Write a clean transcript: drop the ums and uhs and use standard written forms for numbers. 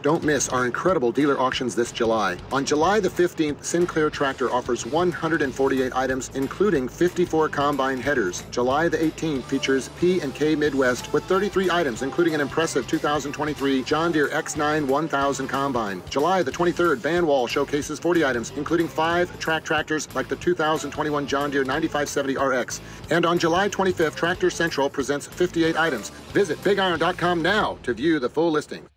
Don't miss our incredible dealer auctions this July. On July the 15th, Sinclair Tractor offers 148 items, including 54 combine headers. July the 18th features P&K Midwest with 33 items, including an impressive 2023 John Deere X9 1000 combine. July the 23rd, Van Wall showcases 40 items, including 5 track tractors like the 2021 John Deere 9570 RX. And on July 25th, Tractor Central presents 58 items. Visit BigIron.com now to view the full listing.